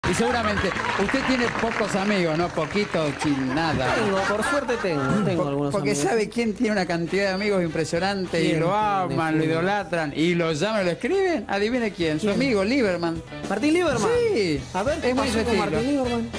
Y seguramente usted tiene pocos amigos, ¿no? Poquitos, nada. Por suerte tengo algunos Porque amigos. ¿sabe quién tiene una cantidad de amigos impresionante y lo aman, lo idolatran y lo llaman, lo escriben? Adivine quién, su amigo Lieberman. ¿Martín Lieberman? Sí. A ver, ¿qué Es muy pasó su con estilo. Martín Lieberman?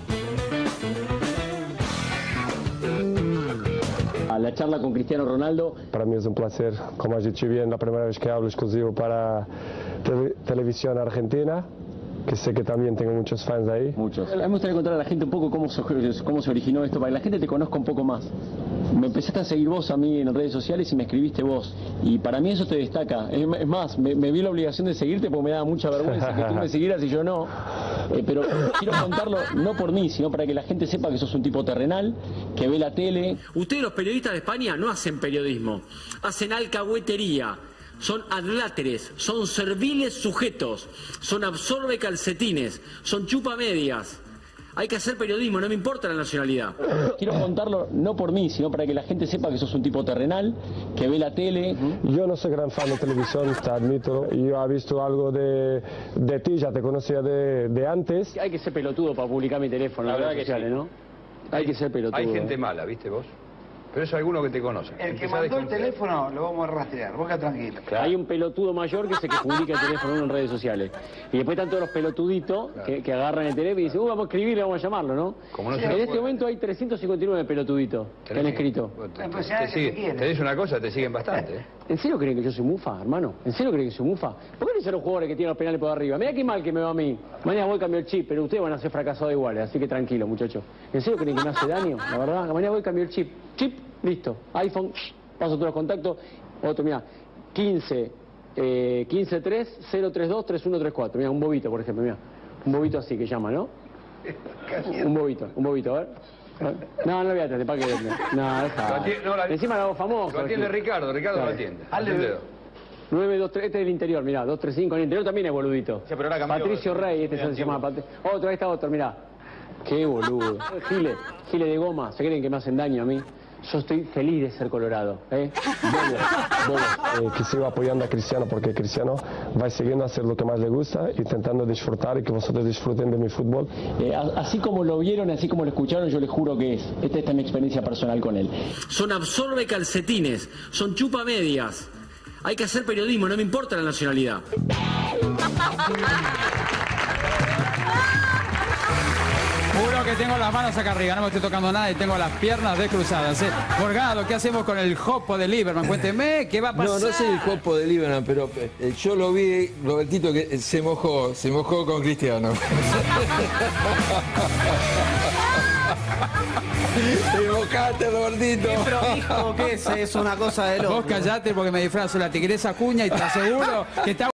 A la charla con Cristiano Ronaldo. Para mí es un placer, como a gente bien, la primera vez que hablo exclusivo para televisión argentina, que sé que también tengo muchos fans ahí. Muchos. A mí me gustaría contar a la gente un poco cómo se originó esto, para que la gente te conozca un poco más. Me empezaste a seguir vos a mí en redes sociales y me escribiste vos. Y para mí eso te destaca. Es más, me vi la obligación de seguirte porque me daba mucha vergüenza que tú me siguieras y yo no. Pero quiero contarlo no por mí, sino para que la gente sepa que sos un tipo terrenal, que ve la tele. Ustedes, los periodistas de España, no hacen periodismo, hacen alcahuetería. Son adláteres, son serviles sujetos, son absorbe calcetines, son chupamedias. Hay que hacer periodismo, no me importa la nacionalidad. Quiero contarlo no por mí, sino para que la gente sepa que sos un tipo terrenal, que ve la tele. Yo no soy gran fan de televisión, te admito. Yo he visto algo de ti, ya te conocía de antes. Hay que ser pelotudo para publicar mi teléfono en las redes sociales, ¿no? Hay que ser pelotudo. Hay gente mala, ¿viste vos? Pero eso alguno que te conoce. El que mandó el teléfono lo vamos a rastrear, vos quedá tranquilo. Claro. Hay un pelotudo mayor que es el que publica el teléfono en redes sociales. Y después están todos los pelotuditos que agarran el teléfono y dicen, vamos a escribirle, vamos a llamarlo, ¿no? Como no en este momento hay 359 pelotuditos que han escrito. Te dice una cosa, te siguen bastante. ¿En serio creen que yo soy mufa, hermano? ¿En serio creen que soy mufa? ¿Por qué no dicen los jugadores que tienen los penales por arriba? Mirá qué mal que me va a mí. Mañana voy a cambiar el chip, pero ustedes van a ser fracasados iguales, así que tranquilo, muchachos. ¿En serio creen que me hace daño? La verdad, mañana voy a cambiar el chip. Chip, listo. iPhone, paso todos los contactos. Otro, mira, 15-3-032-3134. Mira, un bobito, por ejemplo, mira. Un bobito así que llama, ¿no? Un bobito, a ver. No, no lo voy a atender, ¿para qué? No, encima la voz famosa. Lo atiende Ricardo lo atiende. 923, este es del interior, mirá, 235, en el interior también es boludito. Sí, pero ahora cambió. Patricio Rey, este se llama otro, ahí está otro, mirá. Qué boludo. Giles de goma, ¿se creen que me hacen daño a mí? Yo estoy feliz de ser colorado, Que sigo apoyando a Cristiano porque Cristiano va siguiendo a hacer lo que más le gusta, intentando disfrutar y que vosotros disfruten de mi fútbol. Así como lo vieron, así como lo escucharon, yo les juro que es. Esta es mi experiencia personal con él. Son absorbe calcetines, son chupamedias. Hay que hacer periodismo, no me importa la nacionalidad. Juro que tengo las manos acá arriba, no me estoy tocando nada y tengo las piernas descruzadas. Borgado, ¿qué hacemos con el jopo de Lieberman? Cuénteme, ¿qué va a pasar? No sé el jopo de Lieberman, pero yo lo vi, Robertito, que se mojó con Cristiano. Te mojaste, Robertito. Pero dijo que es una cosa de loco. Vos callate porque me disfrazo la tigresa Cuña y te aseguro que está